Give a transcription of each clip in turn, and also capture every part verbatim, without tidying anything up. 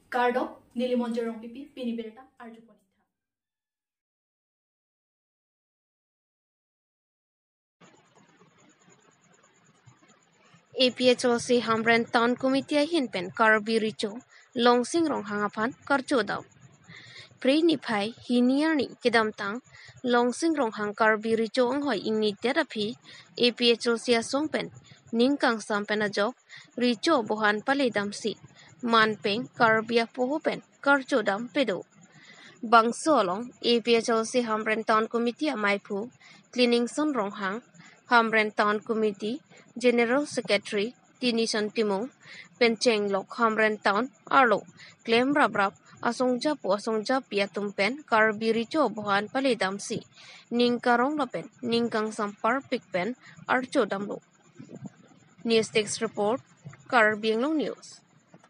Kardo Nilimonjerong Pipi Piniberta Arjuponita. A P H O C Hamren Town Committee Hinpen Karbi Richo Longsing Rong Hangapan Karchodam Pre Nipai Hiniarni Kidamtang Longsing Rong Hang Karbi Richo Onghoi Ingni Therapy A P H O C Songpen Ningkang Sampenajok Richo Bohan Paledamsi Manpeng Karbia Pohopen Karchodam Pedo Bangsolong A P H O C Hamren Town Committee Maipu Cleaning Son Rong Hang Hamren Town Committee General Secretary Tinison Timong Pencheng Lok Hamren Town Arlo Claim Rabrap Asongja Po Asongja Pia Tumpen Karbi Richo Bohan Paledamsi Ningkarong Lapen Ningkang Sampar Pikpen Archo Damlo News Text Report Karbi Anglong News.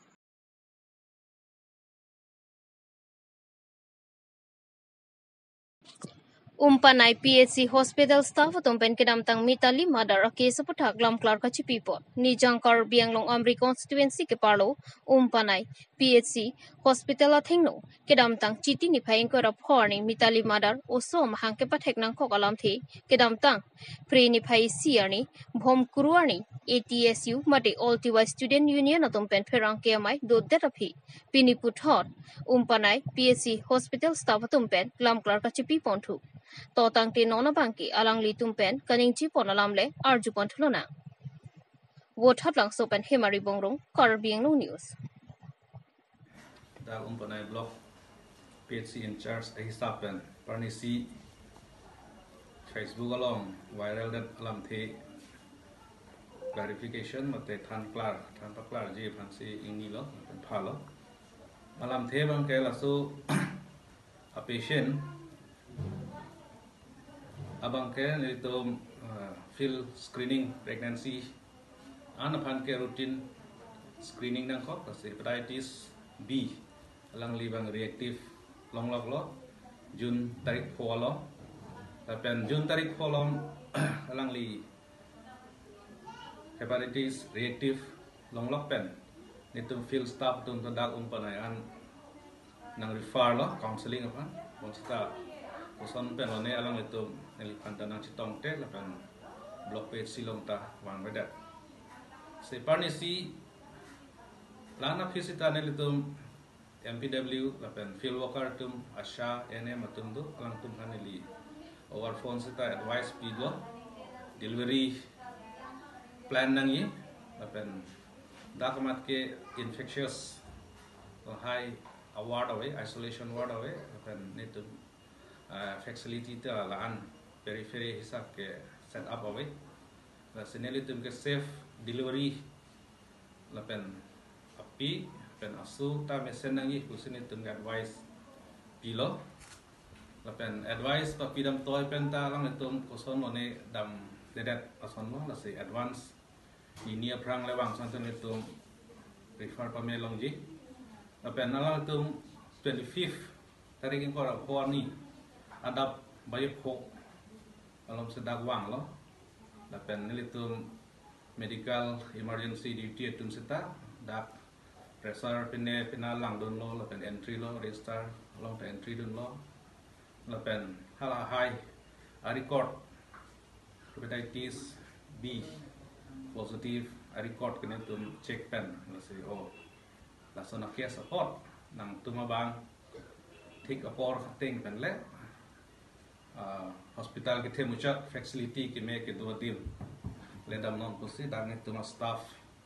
Umpan I P H C hospital staff tumpen kedam tang mitali madar ke seputak lam klar ka cipipo ni jangkar bianglong amri constituency ke parlo umpan I P H C hospital a thingno kedam tang chiti ni phaing ko rap horni mitali madar oso mahang ke pathek nang ko kalam the kedam tang pre ni phai siarni bhom kuruani A T S U mate all T Y student union tumpen pherang ke mai do therapy piniput hot umpan I P H C hospital staff tumpen lam klar ka cipipo thu Totang te nona bangki alang li tumpen kaning chipon alamle arju pontulona. Wot hatlang sopen hemari bongrong Karbi Anglong News. Dal umpanai block P H C in charge ahisapen parnisi Facebook along viral that alam the clarification mate than klar than paklar je phansi ingni lo phalo alam the bang ke lasu a patient abang ke itu field screening pregnancy anapan ke routine screening nang kok kasi hepatitis B alang libang reactive long log lo Jun tarik four lo tapi Jun tarik four lo alang li hepatitis reactive long log pen itu field staff tung tendak umpanayan nang refer lo counseling apa monsta uson pen lo ne alang itu nelipan tanang citong te lapan blok P H C long ta wang bedat se parnisi lana fisita nelitum M P W lapan field worker tum asha N M atum do alang tum haneli over phone sita advice pigo delivery plan nang ye lapan dakamat ke infectious high award away isolation ward away lapan netum facility ta laan periphery hisap ke set up away la seneli tum ke safe delivery lapen api pen asu ta mesen nangi kusini tum ke advice pilo lapen advice pa pidam toy pen ta lang tum kuson one dam dedet ason lo la se advance ini aprang lewang santen tum refer pa melong ji lapen nalang tum twenty-fifth tarikin ko ra ni adap bayep ho alam sedak wang lo lapen nilitum medical emergency duty tum seta dak pressure pine pinalang don lo lapen entry lo register long entry don lo lapen hala high a record hepatitis B positive a record kene tum check pen la se o la sona care support nang tumabang thik apor ting pen le Uh, hospital ke temucha facility ke me ke dua din ledam non kusi dang itu mas staff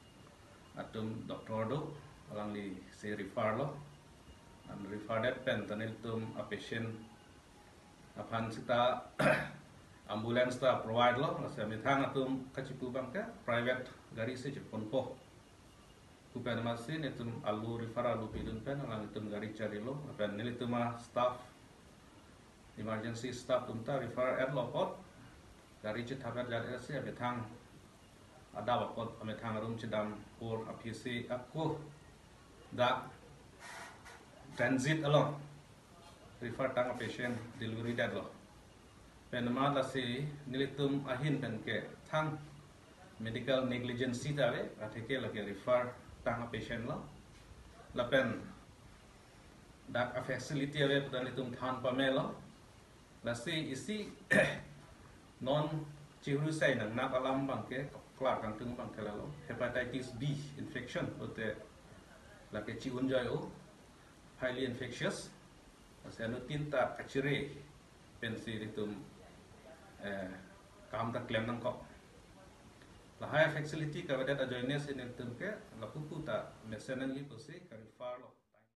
atum doktor do alang li se refer lo and refer that pen tanil tum a patient apan sita ambulance ta provide lo se mithang atum kachipu bang ka private gari se jepon po ku pen masin itum alu refer alu pidun pen alang itum gari cari lo apan nil itu ma staff emergency staff tumta refer at lokot dari citabat dari se betang ada wakot ametang room cidam por apc aku da transit along refer tang patient delivery dat lo penama la se nilitum ahin pen ke thang medical negligence ta ve atheke la ke refer tang patient lo la pen dak a facility ave dan itum than pamelo la si isi non chiru sai nang nak alam bang ke klak kang tung bang ke lalo hepatitis B infection ote la ke chiun joy o highly infectious ase no tinta kachire pensi itum eh kam tak klem nang ko la high facility ka wadat ajoines in itum ke la pupu ta mesenan li posi ka refer lo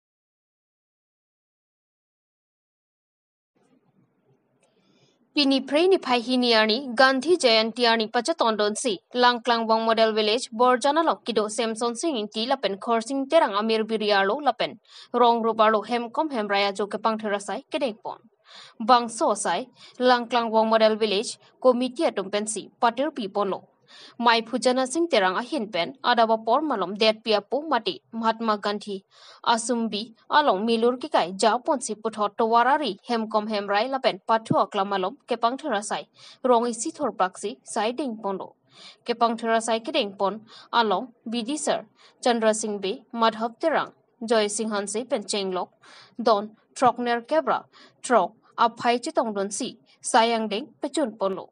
Pini Prey ni Pai Hiniarni, Gandhi Jayantiarni Pachatondon si, Langklang Wang Model Village, Borjana Lokido, Samson Sing in T Lapen, Coursing Terang Amir Birialo Lapen, Rong Rubalo Hemcom Hemraya Joke Pangterasai, Kedepon. Bang Sosai, Langklang Wang Model Village, Committee Tumpensi, Pater Pipono. Mai Pujana Sing Terang Ahin Pen, Adaba Pormalom, Dead Piapo Mati, Mahatma Gandhi, Asumbi, Along Milur Kikai, Japon si Puthot Warari, Hemcom Hemrai Lapen, Patu Aklamalom, Kepang Terasai, Rong Isitor Praxi, Siding Pondo. Kepang Terasai Keding Pon, Along, Bidi Sir, Chandra Singh Be, Madhav Terang, Joy Singh Hanse Pen Chenglok, Don, Trokner Kebra, Trok, Apai Chitong Don Si, Sayang Ding, Pechun Pondo.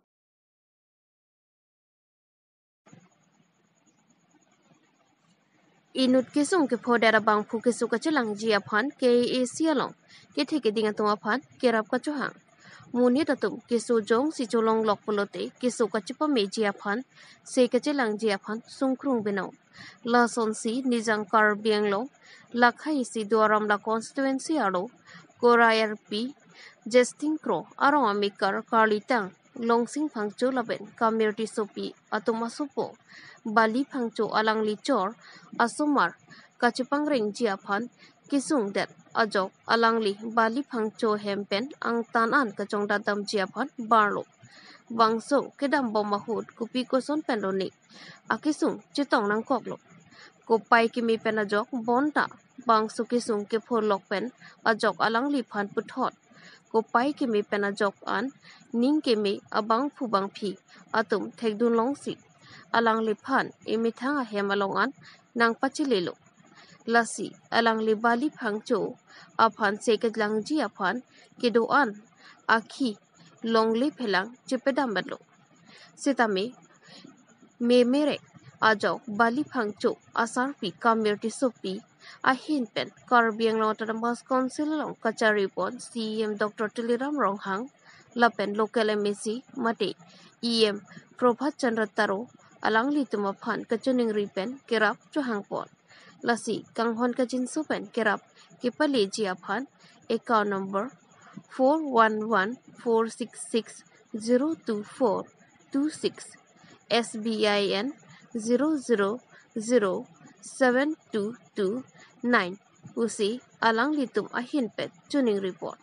Inut kisung ke podera bang pu kisu kacilang jia pan ke e sialong ke theke dinga tuma pan ke rap kacuhang muni tatum kisu jong si cholong lok polote kisu kacipa me jia pan se kacilang jia pan sungkrung benau la son si nijang Karbi Anglong lakhai si duaram la constituency aro korayar pi jesting kro arong amikar karlitang longsing phangcho laben community sopi atuma sopo Bali Phangcho Alang Lichor Asumar Kachipang Ring Jiaphan Kisung Det Ajok Alangli Bali Phangcho Hempen Ang Tanan Kachong Dadam Jiaphan Barlo Bangso Kedam Bomahud Kupi Koson Pendonik Akisung Chitong Nang Koklo Kopai Kimi Penajok Bonta Bangso Kisung Kepho Lokpen Ajok Alangli Phan Puthot Kopai Kimi Penajok An Ning Kimi Abang Phubang Phi Atum Thekdun Longsi Alang lipan imithang hemalongan nang pachililo. Lasi alang libali phangcho aphan seketlang ji aphan kedoan akhi longli phelang chipedam badlo. Sitame memere ajo bali phangcho asar pi community sopi ahin pen Karbi Anglong Autonomous Council long kachari pon C M Doctor Tiliram Ronghang lapen local M C mate E M Prabhat Chandra Taro Alang li tuma phan kachuning ripen kerap chuhang pon lasi kanghon kachin supen kerap kipali jia phan account number four one one four six six zero two four two six S B I N zero zero zero seven two two nine usi alang li tum ahin pet chuning report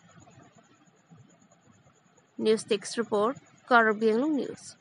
News Text Report Karbi Anglong News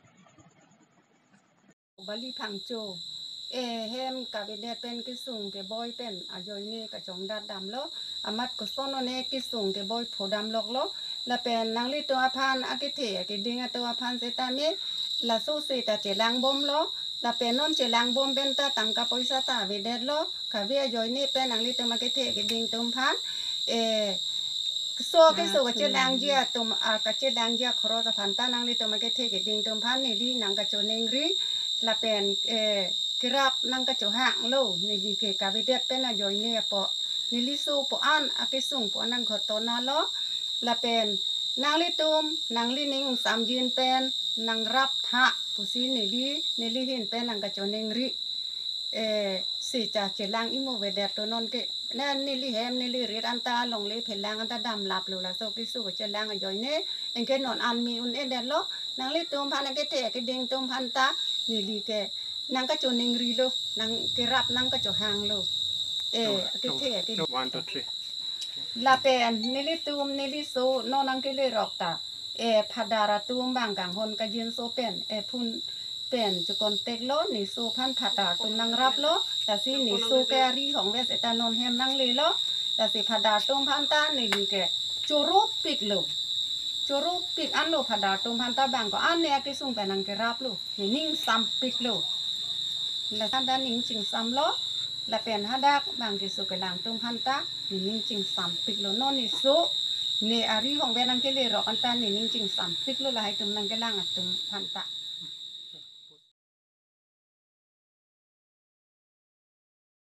Bali Phangcho e hem kabinet pen kisung ke boy pen ajoy ne ka chong dat dam lo amat ko sono ne kisung ke boy phodam lok lo la pen nangli to aphan akithe ke dinga to aphan se ta me la so se ta chelang bom lo la pen non chelang bom ben ta tangka poisa ta ve det lo ka ve ajoy ne pen nangli to ma ke the ke ding tum phan e so ke so ka chelang jia tum a ka chelang jia khro ta phan ta nangli to ma ke the ke ding tum phan ni li nang ka choneng ri la pen eh kerap nang ka hang lo ni li ke ka videt pen a joy ne po ni li su po an a ke sung po nang khot to na lo la pen nang li tum nang li ning sam jin pen nang rap tha pu si ni li ni li hin pen nang ka choneng ri eh si cha chelang imo vedet to non ke na ni li hem ni li rit an ta long le phelang an ta dam lap lo la so ki su ko chelang a joy ne en ke non an mi un e det lo nang li tum phan ke te ke ding tum phan ta ni li ke nang ka choning ri lo nang ke rap nang ka cho hang lo e ke the ke one two three la pen ni li tum ni li so no nang ke le rok ta e phadara tum bang kang hon ka jin so pen e phun pen chu kon tek lo ni so phan phata tum nang rap lo ta si ni so ke ri hong ve ta non hem nang le lo ta si phada tum phan ta ni li ke chu ro pik lo chu ro pik an lo phada tum phan ta bang ko an ne ke sung pen nang ke rap lo ni ning sam pik lo là tham gia nín chỉnh xăm ló ละเป็นฮัดักบางที่สุกหลังตุ้มพันตานี่นิ่งจริงสามปิกโลโนนี่สุนี่อารีของเวนังเกลีรอกันตานี่นิ่งจริงสามปิกโลละให้ตุ้มนังเกลังตุ้มพันตา